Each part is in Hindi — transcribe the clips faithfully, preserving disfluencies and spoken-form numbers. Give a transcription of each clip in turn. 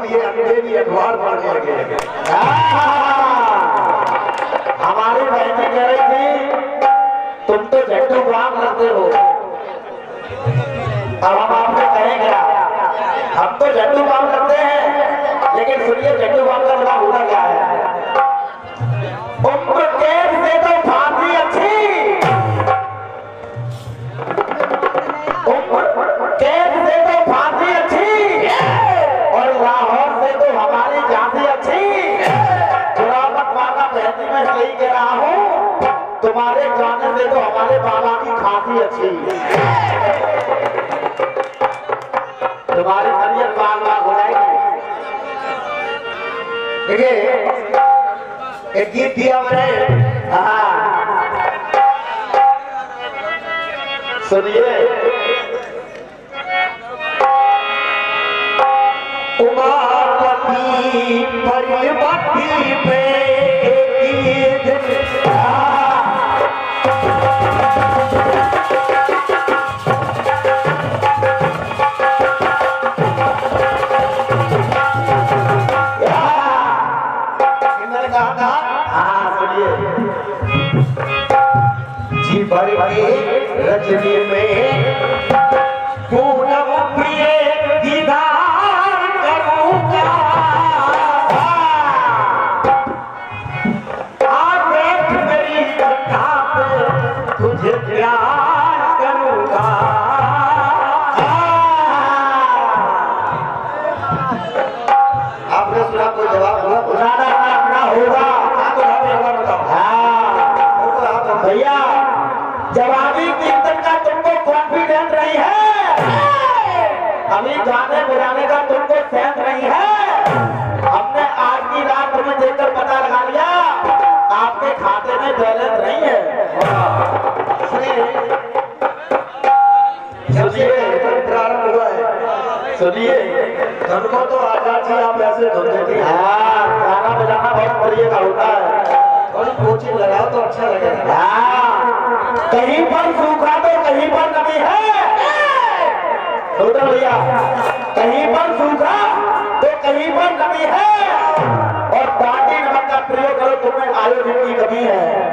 ये अंग्रेजी अखबार पढ़ने लगे। हमारी बहनें कह रही थी तुम तो झट्टू काम करते हो। अब हम आपसे कहें क्या, हम तो झट्टू काम करते हैं, लेकिन सुनिए झट्टू काम का मतलब होता क्या है। उम्र कैद से तो फांसी अच्छी, उम्र कैद से तो फांसी अच्छी, और लाहौर से तो हमारी झांसी अच्छी। खुरामत वाला बहनी में सही कह रहा हूँ, तुम्हारे जाने से तो हमारे बाबा की खांसी अच्छी। तुम्हारी तबीयत बाग बाग हो जाएगी। देखिए एक गीत दिया मैंने, हाँ सुनिए। उमापति परिपति पे भर के रजनी में पूनम प्रिय दीदार करूंगा, आज देख मेरी कथा पे तुझे प्यार करूंगा। आपने सुना कोई जवाब हुआ? सुनाना अपना होगा भैया। जवाबी कीर्तन का तुमको कॉन्फिडेंस नहीं है, अभी गाने बजाने का तुमको सेंस नहीं है। हमने आज की रात तुम्हें देखकर पता लगा लिया आपके खाते में बैलेंस नहीं है। सुनिए प्रारंभ हुआ है, सुनिए तुमको तो आजाद जी आप ऐसे धुन देती हैं। गाना बजाना बहुत बढ़िया का होता है, थोड़ी कोचिंग लगाओ तो अच्छा लगेगा। कहीं पर सूखा तो कहीं पर नमी है भैया, कहीं पर सूखा तो कहीं पर नमी है, और बाटी नमक का प्रयोग करो तुम्हें आयोजन की कमी है।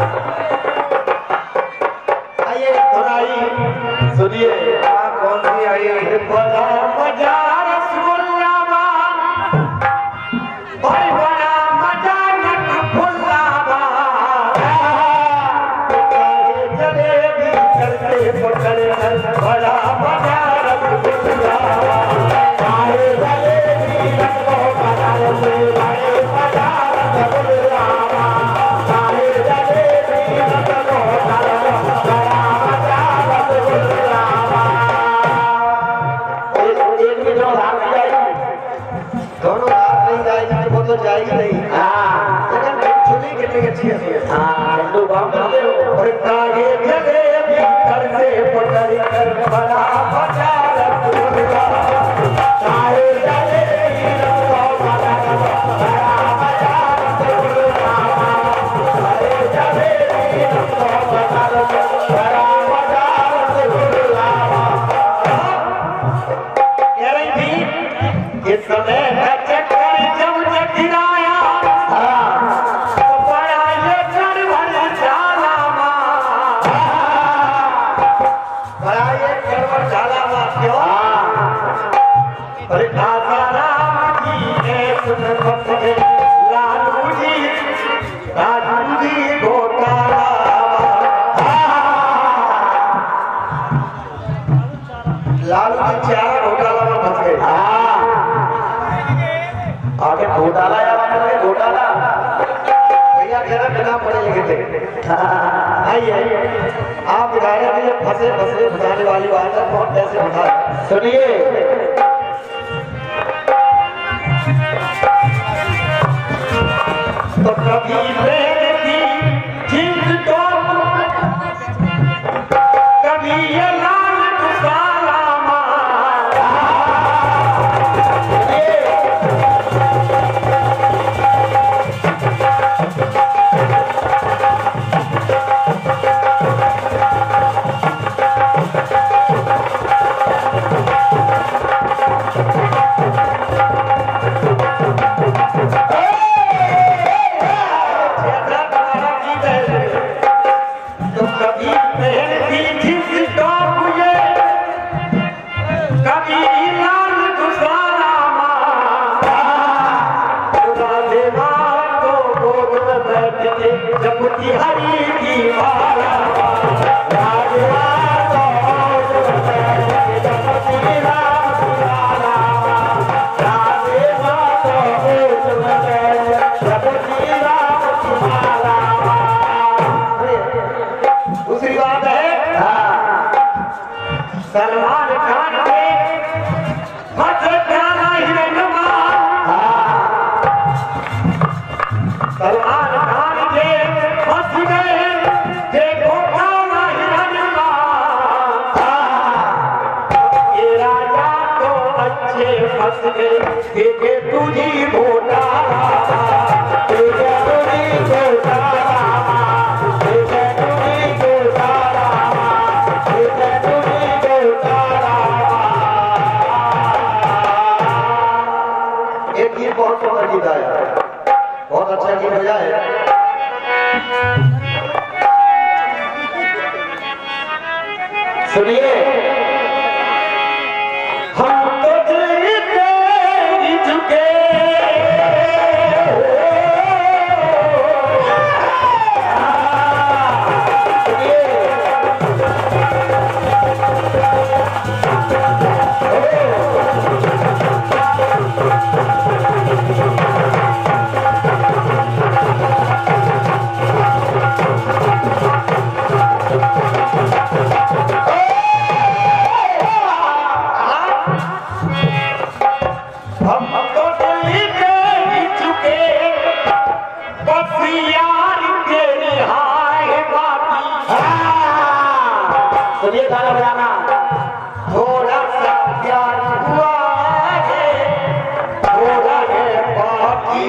आइए थोड़ा सुनिए कौन सी आई। बड़ा मजा रसगुल्ला भाई, बड़ा मजा नटफुल्ला पकड़े बड़ा मजा रसगुल्ला, आए जलेबी रखो बाजार से, आए बाजार रसगुल्ला, आए जलेबी रखो बाजार, बड़ा मजा रसगुल्ला। एक भी दोनों हाथ नहीं जाएगी, दोनों हाथ नहीं जाएगी, वो तो जाएगी नहीं। हाँ लेकिन चुनी कितनी अच्छी है। हाँ लड्डू बाम करते हो और तागे जलेबी करते पकड़ कर बड़ा मजा रसगुल्ला, आए जलेबी रखो बाजार, बड़ा मजा रसगुल्ला, आए जलेबी रखो बाजार, बड़ा मजा रसगुल्ला। कह रही थी इस समय मैं चक्कर जब गिराया, तो बड़ा ये गड़बड़ झाला माँ, बड़ा ये गड़बड़ झाला माँ क्यों? अरे राजा राम जी ने सुन पकड़े लालू जी, लालू जी घोटाला, लालू जी चार घोटाला में फंस गए। आगे घोटाला या घोटाला भैया कह रहे बिना पढ़े लिखे थे। आइए आइए आप दिखा रहे हैं फंसे फंसे फंसाने वाली बात है, कौन कैसे फंसा। सुनिए तो कभी प्रेम की जीत तो कभी ये लाल दुसाला मारा, बजते जपती हरि की माला राजवा तो जपती राम की माला राजवा तो जपती राम की माला। दूसरी बात है सलमान खान के सलमान खान के फंस गए देखो काला हिरणबाज ये राजा तो अच्छे फंस गए देखे तुझी घोटाला देखे तुझी घोटाला देखे तुझी घोटाला देखे तुझी घोटाला। एक गीत बहुत सुंदर गीत आया, बहुत अच्छा गीत बजा है। सुनिए हम तो दिल पे ही झुके सुनिए गाना बजाना थोड़ा सा प्यार हुआ है थोड़ा है बाकी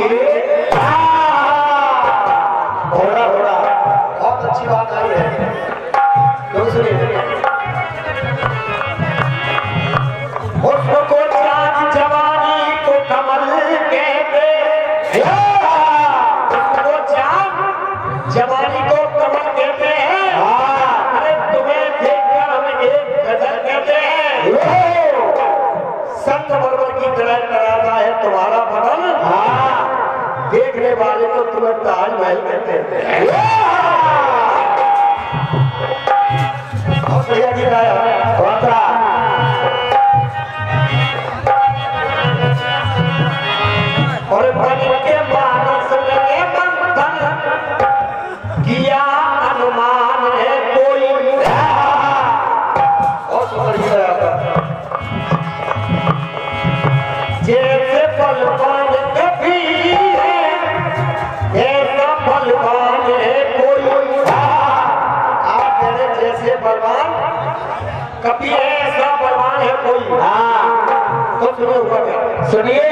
थोड़ा थोड़ा बहुत अच्छी बात आई है। तो सुनिए उसको चांद जवानी को कमल कहते उसको चांद जवानी को कमल कहते हैं। संगमरमर की तरह कराता है तुम्हारा बदन देखने वाले तो तुम्हें ताजमहल कहते हैं। बहुत बढ़िया गीत आया और बन के मानस में बंधन किया अनुमान है कोई। बहुत सुंदर गीत आया जैसे बलवान कभी है ऐसा बलवान है कोई। आप मेरे जैसे बलवान कभी है ऐसा बलवान है कोई। हाँ तो सुनो ऊपर सुनिए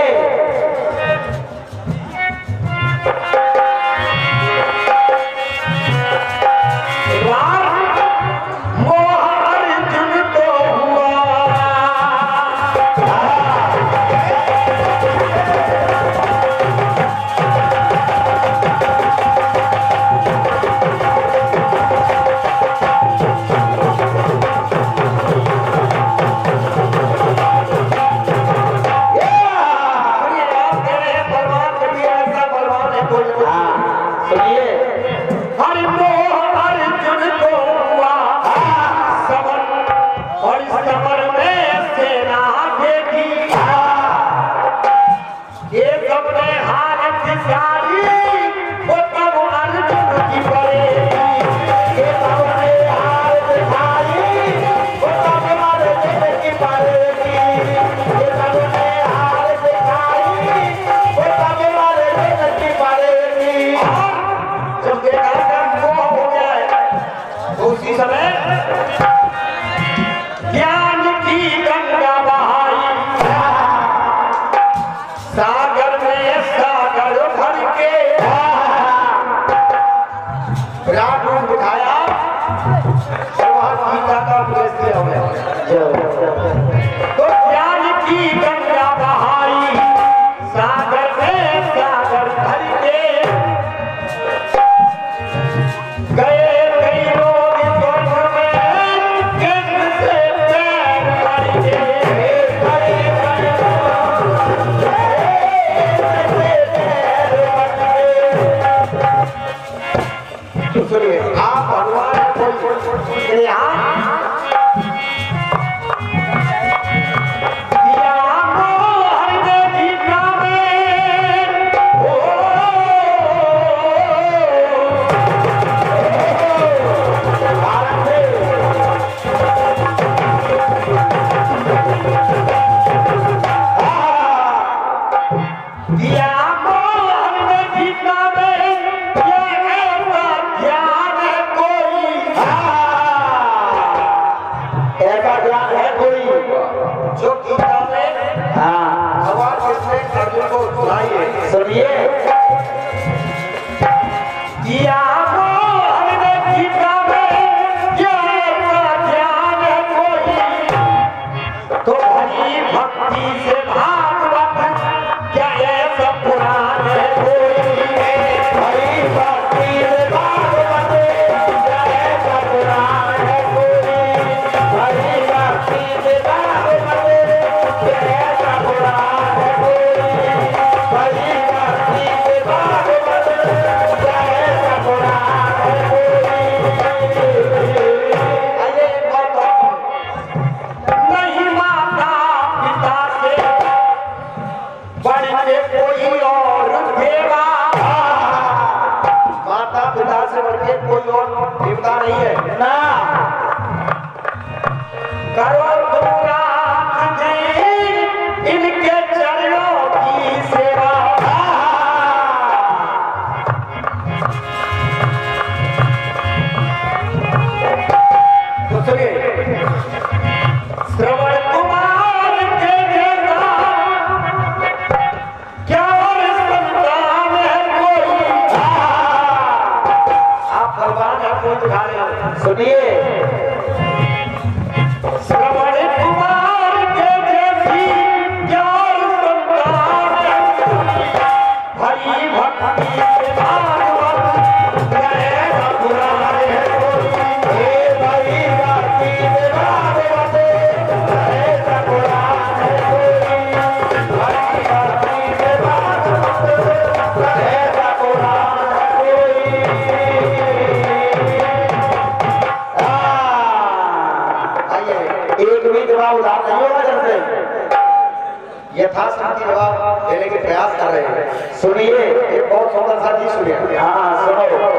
जब देखा सुनिए आप भगवान कोई यहाँ यथाशक्ति जवाब देने के प्रयास कर रहे हैं। सुनिए एक बहुत सुंदर सा गीत सुनिए। हाँ सुनो।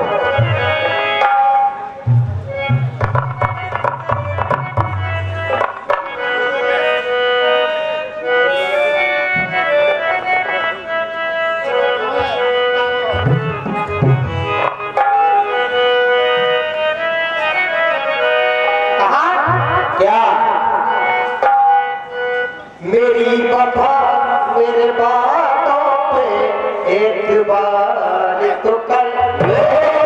मेरे बातों पे एक बार तो कर ले।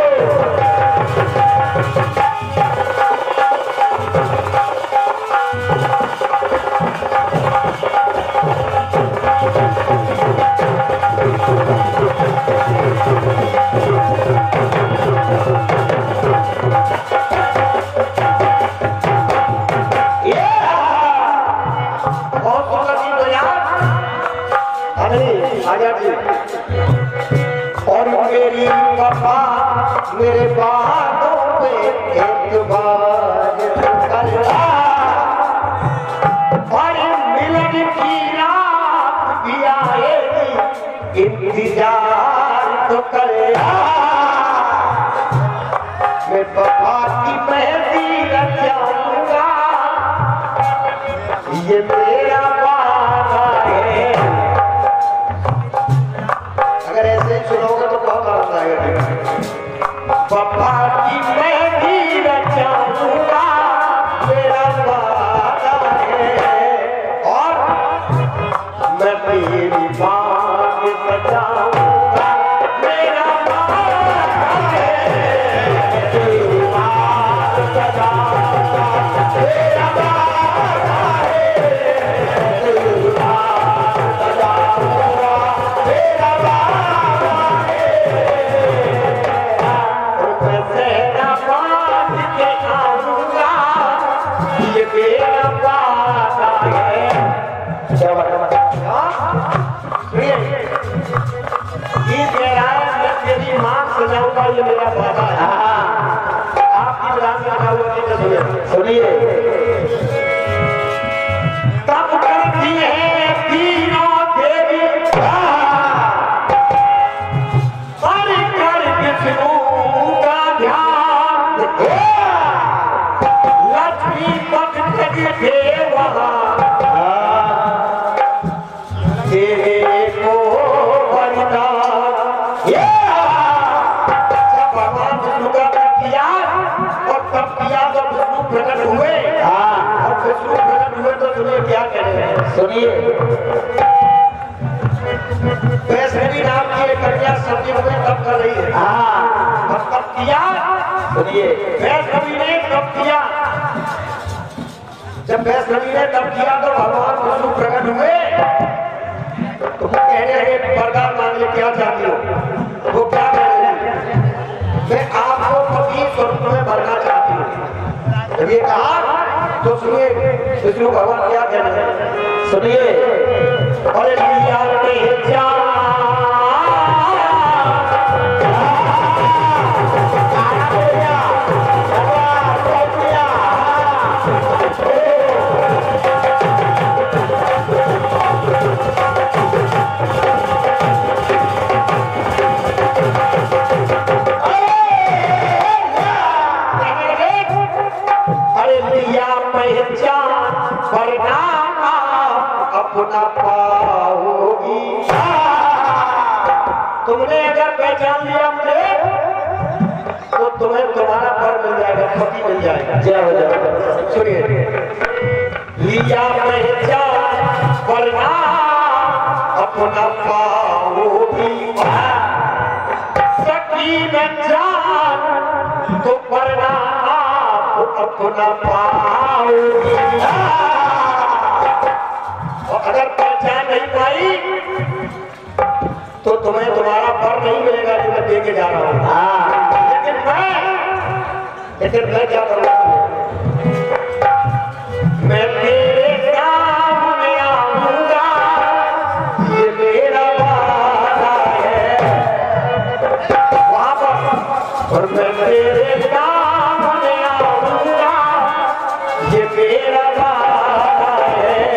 और मेरी वफा मेरे बातों पे एक बार करना और मिलन की रात भी आएगी इंतजार तो करना। मैं वफा की मेहंदी रख जाऊंगा ये मेरा वादा है। अगर ऐसे ही सुनोगे तो बहुत आनंद आएगा। पप्पा की मेहंदी रचाऊंगा मेरा वादा है और मैं तेरी बात सजाऊंगा मेरा वादा है। तेरी बात सजाऊंगा मेरा वादा है। तेरी बात सजाऊंगा मेरा वादा है। सजाऊंगा ये मेरा वादा है। आपकी विधान में लगा हुआ है, सुनिए सुनिए तब करती है तीनों देवी पर कर विष्णु का ध्यान लक्ष्मी पद थे वहाँ तेरे को वरदान जब भगवान विष्णु का तप किया और तप किया तो विष्णु प्रकट हुए। और विष्णु प्रकट हुए तो सुनिए क्या कह रहे हैं, सुनिए वैष्णवी नाम की एक कन्या सती में तप कर रही है। और तप किया, सुनिए वैष्णवी ने तप किया। जब वैष्णवी ने तप किया तो भगवान विष्णु प्रकट हुए। तुम कहने लगे वरदान मांग ले, क्या चाहती हो? वो क्या कह रहे हैं, मैं आपको पति स्वरूप में भरना चाहती हूँ। जब ये कहा तो सुनिए विष्णु भगवान क्या कह रहे हैं, सुनिए अरे लिया पहचान अपना पाओगी। तुमने अगर पहचान लिया मुझे तो तुम्हें तुम्हारा पर मिल जाएगा, पति मिल जाएगा। जय हो जय। सुनिए लिया पहचान वरना अपना पाओगी सकी न जान तो वरना आप अपना पाओगी। और अगर पहचान नहीं पाई तो तुम्हें तुम्हारा पर नहीं मिलेगा जो मैं देके जा रहा हूँ। लेकिन मैं लेकिन मैं क्या करूँगा, मैं तेरे सामने आऊंगा ये मेरा वादा है वहां पर। और मैं तेरे सामने आऊंगा ये मेरा वादा है।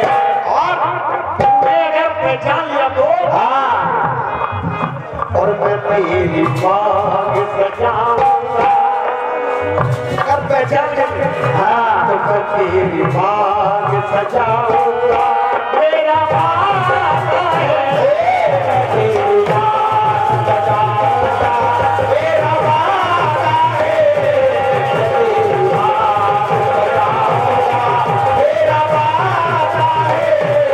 पहचान लिया तो और मैं तेरी मांग सजाऊंगा। अगर पहचान लिया हाँ तो मैं तेरी मांग सजाऊंगा। मेरा वादा है तेरी मांग सजाऊंगा। मेरा वादा है तेरी मांग सजाऊंगा। मेरा वादा है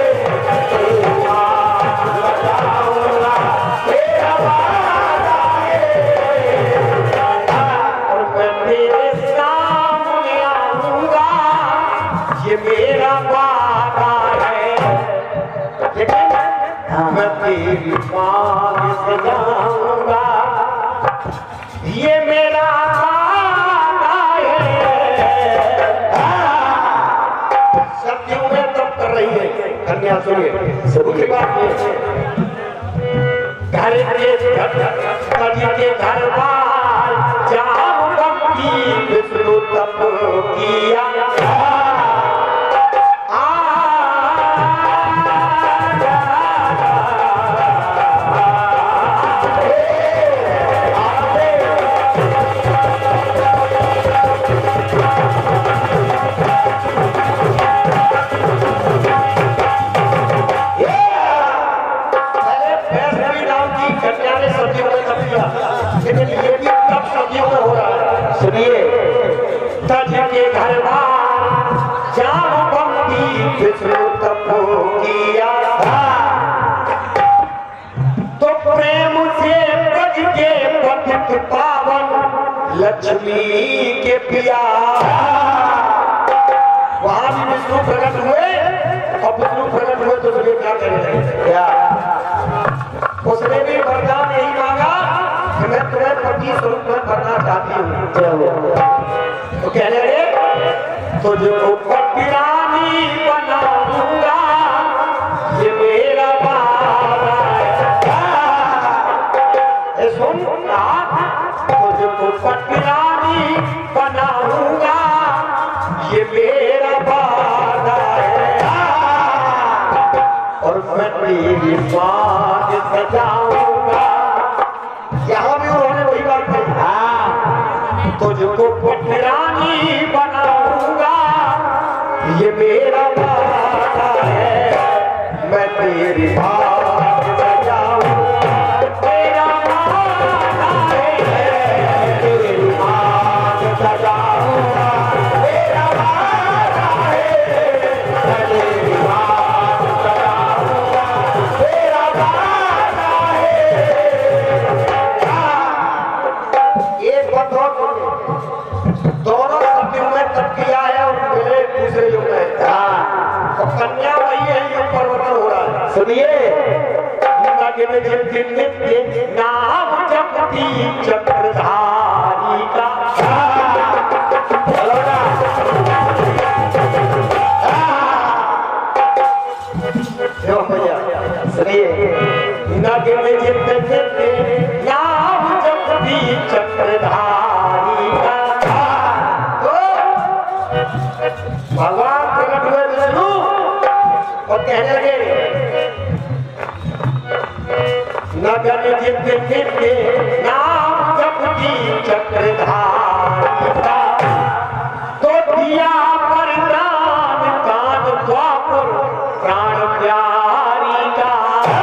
ये मेरा वादा है। लेकिन मैं तेरी मांग सजाऊंगा ये मेरा वादा है। सत्यों में तब कर रही है कन्या। सुनिए सुनिए बात घर के घर के घर बार जाऊं बंदी विष्णु तप किया। लेकिन ये भी तब सदियों में हो रहा है। सुनिए तज के घर बार जाऊं बंदी विष्णु तप किया तो प्रेम से ब्रज के पथित पावन लक्ष्मी के पिया। वहां भी विष्णु प्रकट हुए और विष्णु प्रकट हुए तो मुझे क्या करेंगे क्या, उसने भी वरदान यही मांगा कि मैं तुम्हें पति स्वरूप में भरना चाहती हूँ। तो कह रहे तुझको पति रानी बनाऊंगा ये मेरा वादा है। सुन तुझको पटरानी बनाऊंगा, ये मेरा वादा है, और मैं तेरी बात सजाऊंगा। यहाँ भी उन्होंने वही बात कही, हाँ तुझको पटरानी बनाऊंगा, ये मेरा वादा है, मैं तेरी बात सजाऊंगा, तेरा वादा है, तेरी बात सजाऊंगा, तेरा वादा है, मैं तेरी बात सजाऊंगा, तेरा वादा है। एक बात और दोनों सत्यों में तब किया है और मेरे दूसरे युग में, और कन्या वही है, युग परिवर्तन हो रहा है। सुनिए, नाम जपती चक्रधारी का, सुनिए, नगन जितने नाम जपती चक्रधारी का, भगवान प्रकट हुए विष्णु और कहने लगे नगन जितने नाम जपती चक्रधारी का, तो दिया वरदान कान द्वापर प्राण प्यारी का।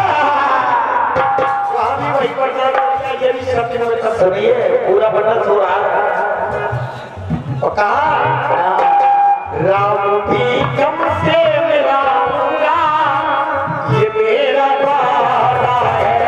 वहां भी वही वरदान, ये भी सत्य में तब सुनिए, पूरा वर्णन हो रहा है। और कहा राम भी कम से मिलाऊंगा, ये मेरा वादा है,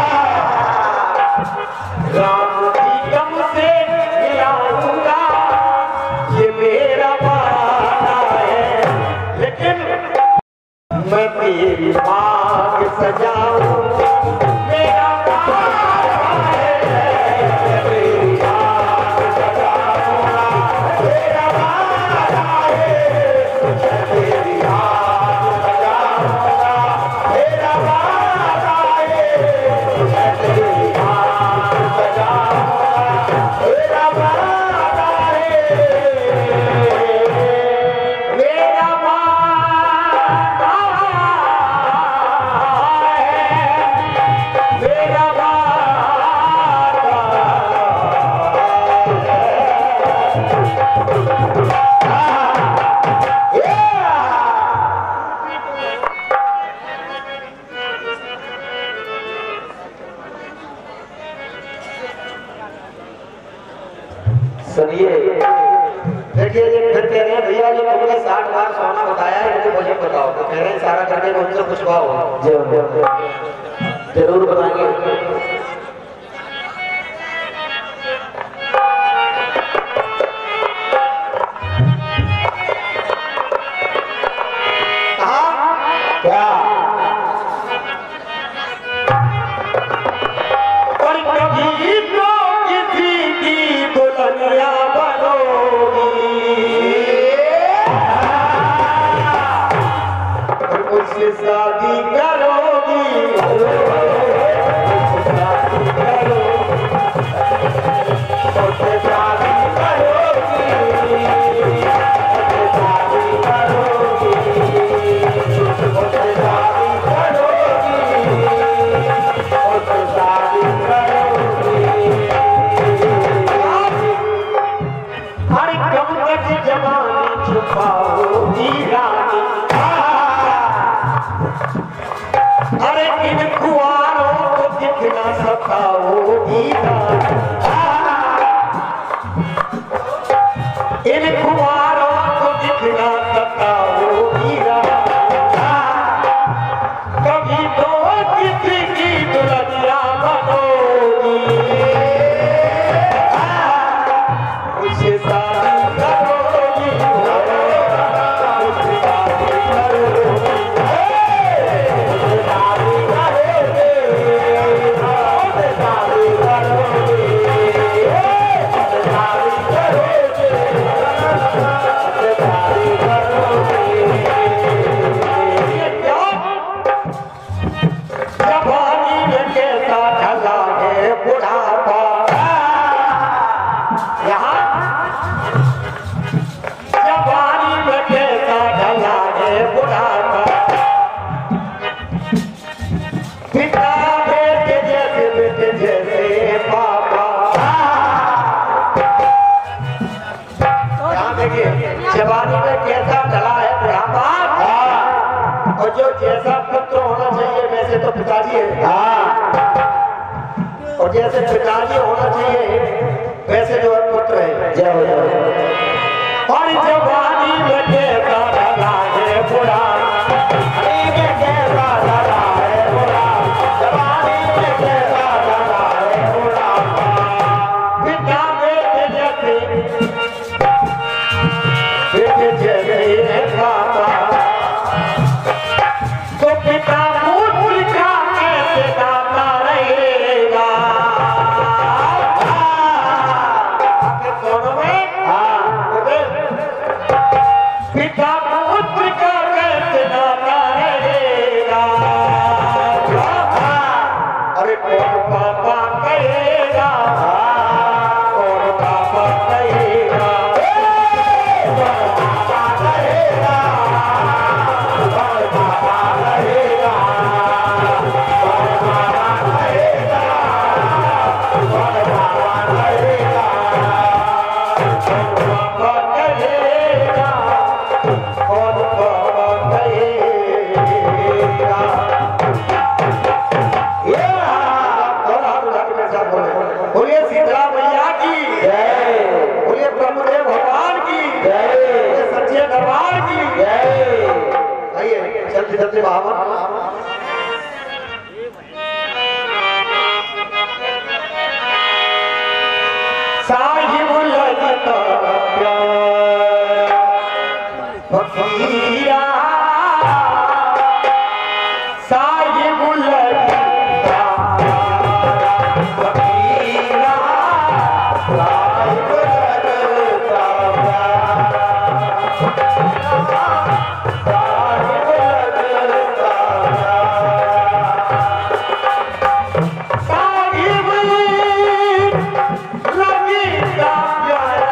राम भी कम से मिलाऊंगा, ये मेरा वादा है, लेकिन मैं तेरी मांग सजाऊंगा, मेरा वादा है, तेरी मांग सजाऊंगा, मेरा वादा है, तेरी मांग सजाऊंगा, मेरा वादा है, तेरी मांग सजाऊंगा, मेरा वादा है, मेरा वादा है, मेरा वादा सुनिए, देखिए ये फिर कह रहे हैं भैया जी तुमने साठ बार सोना बताया है, मुझे मुझे बताओ, तो कह रहे हैं सारा करके मुझसे कुछ भाव जरूर बताएंगे। क्या पर कभी तो किसी की दुल्हनिया बनोगी, मुझसे शादी करोगी, शादी करोगी, मुझसे शादी करोगी, शादी करोगी, मुझसे शादी करोगी, मुझसे शादी करोगी। हर कब तक जवानी छुपाओगी रानी, अरे इन कुआरों को दिखना सताओगी रानी, इन कुआरों को दिखना सताओगी रानी, कभी तो किसी की दुल्हनिया बनोगी, मुझसे शादी करोगी, मुझसे शादी करोगी, मुझसे शादी करोगी, मुझसे शादी करोगी। जो जैसा पुत्र होना चाहिए वैसे तो पिताजी है। हाँ। और जैसे पिताजी होना चाहिए वैसे जो पुत्र है। जय हो जय हो। और जवानी में कैसा लगा है बुरा, अरे में कैसा लगा है बुरा, जवानी में कैसा लगा है बुरा। पिता बेटे जैसे बेटे जैसे खाता, तो पिता पुत्र का कैसे दाता रहेगा। पिता पुत्र का कैसे दाता रहेगा। अरे कौन पापा कहेगा, कौन पापा कहेगा, कौन पापा कहेगा, कौन पापा कहेगा, कौन पापा कहेगा, कौन पापा कहेगा, कौन पापा कहेगा, कौन पापा कहेगा। ये और आप लोग मेरे साथ बोले, बोलिए सीता मैया की जय, बोलिए ब्रह्मदेव भगवान की जय, बोलिए सच्चे दरबार की जय। आइए चलते चलते बाबा साहिब लगता प्यार फकीरा, साहिब लगता फकीरा, साहिब लगता प्यार, साहिब लगता प्यार, साहिब लगता प्यारा,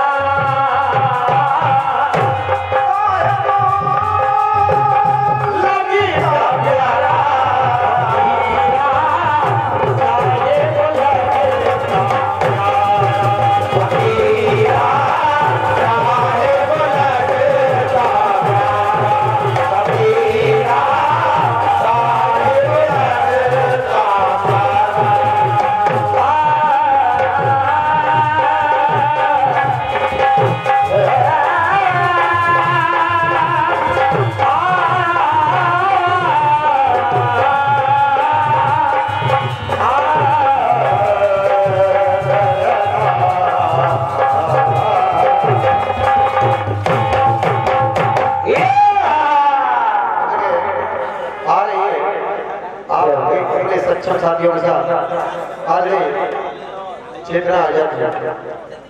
सक्षम साथियों के साथ आज चेतना आ जाती है।